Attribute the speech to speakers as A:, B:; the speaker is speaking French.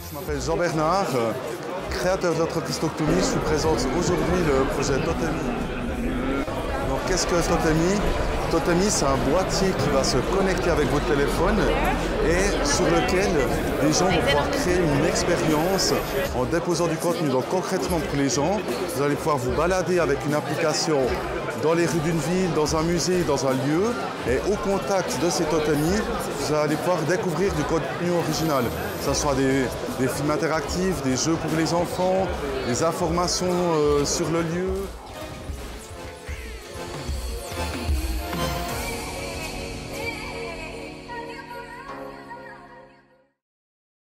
A: Je m'appelle Jean-Bernard, créateur de l'entreprise Talk2Me. Je vous présente aujourd'hui le projet Totemi. Donc qu'est-ce que Totemi? Totemi, c'est un boîtier qui va se connecter avec votre téléphone et sur lequel les gens vont pouvoir créer une expérience en déposant du contenu. Donc concrètement pour les gens, vous allez pouvoir vous balader avec une application dans les rues d'une ville, dans un musée, dans un lieu, et au contact de ces Totemi, vous allez pouvoir découvrir du contenu original. Que ce soit des films interactifs, des jeux pour les enfants, des informations sur le lieu.